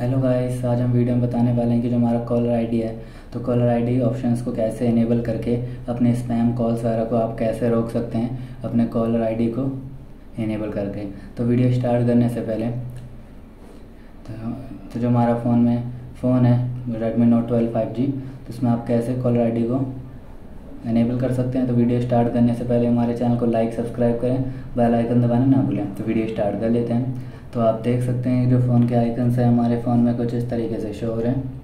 Hello guys, आज हम video में बताने वाले हैं कि जो हमारा कॉलर आईडी है तो कॉलर आईडी ऑप्शंस को कैसे इनेबल करके अपने स्पैम कॉल्स वगैरह को आप कैसे रोक सकते हैं अपने कॉलर आईडी को इनेबल करके। तो वीडियो स्टार्ट करने से पहले तो जो हमारा फ़ोन है Redmi Note 12 5G, तो उसमें आप कैसे कॉलर आईडी को इनेबल कर सकते हैं। तो वीडियो स्टार्ट करने से पहले हमारे चैनल को लाइक सब्सक्राइब करें, बेल आइकन दबाना ना भूलें। तो वीडियो स्टार्ट कर लेते हैं। तो आप देख सकते हैं जो फ़ोन के आइकन्स हैं हमारे फ़ोन में कुछ इस तरीके से शो हो रहे हैं।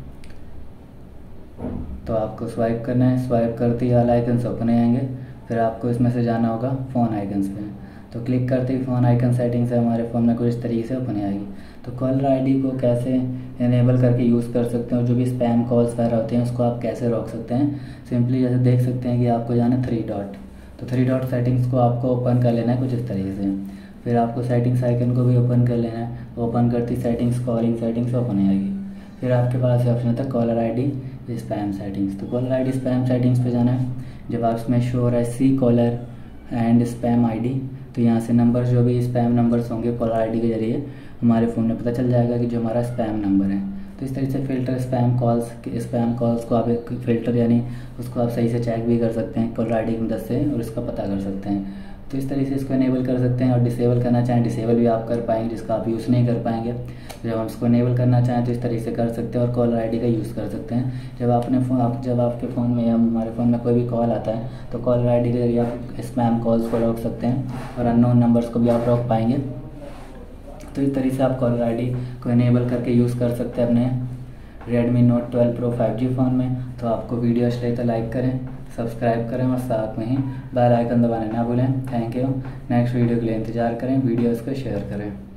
तो आपको स्वाइप करना है, स्वाइप करते ही वाला आइकन्स ओपन हो जाएंगे। फिर आपको इसमें से जाना होगा फ़ोन आइकन्स पे। तो क्लिक करते ही फ़ोन आइकन सेटिंग्स है हमारे फ़ोन में कुछ इस तरीके से ओपन हो जाएगी। तो कॉलर आईडी को कैसे इनेबल करके यूज़ कर सकते हैं और जो भी स्पैम कॉल्स वगैरह होते हैं उसको आप कैसे रोक सकते हैं। सिंपली जैसे देख सकते हैं कि आपको जाना है 3 डॉट, तो 3 डॉट सेटिंग्स को आपको ओपन कर लेना है कुछ इस तरीके से। फिर आपको सेटिंग्स आइकन को भी ओपन कर लेना है। ओपन करती सेटिंग्स कॉलिंग सेटिंग्स ओपन हो जाएगी। फिर आपके पास ऑप्शन होता है कॉलर आईडी स्पैम सेटिंग्स। तो कॉलर आईडी स्पैम सेटिंग्स पे जाना है। जब आप इसमें शो हो रहा है see caller and spam ID, तो यहाँ से नंबर जो भी स्पैम नंबर्स होंगे कॉलर आईडी के जरिए हमारे फ़ोन में पता चल जाएगा कि जो हमारा स्पैम नंबर है। तो इस तरीके से फ़िल्टर स्पैम कॉल्स को आप एक फ़िल्टर यानी उसको आप सही से चेक भी कर सकते हैं कॉलर आईडी की मदद से और इसका पता कर सकते हैं। तो इस तरीके से इसको इनेबल कर सकते हैं और डिसेबल करना चाहें डिसेबल भी आप कर पाएंगे, जिसका आप यूज़ नहीं कर पाएंगे। जब हम इसको इनेबल करना चाहें तो इस तरीके से कर सकते हैं और कॉलर आईडी का यूज़ कर सकते हैं। जब आपके फ़ोन में या हमारे फ़ोन में कोई भी कॉल आता है तो कॉलर आईडी के जरिए आप स्पैम कॉल्स को रोक सकते हैं और अननोन नंबर्स को भी आप रोक पाएंगे। तो इस तरीके से आप कॉलर आईडी को इनेबल करके यूज़ कर सकते हैं अपने Redmi Note 12 Pro 5G phone में। तो आपको वीडियो अच्छी लगे तो लाइक करें, सब्सक्राइब करें और साथ में ही बेल आइकन दबाना ना भूलें। Thank you. नेक्स्ट वीडियो के लिए इंतज़ार करें, वीडियोज़ को शेयर करें।